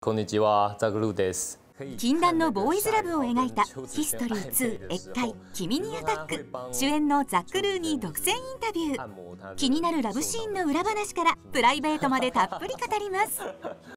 こんにちは、ザグルーです。 禁断のボーイズラブを描いたヒストリー2越界君にアタック、主演のザック・ルーに独占インタビュー。気になるラブシーンの裏話からプライベートまでたっぷり語ります。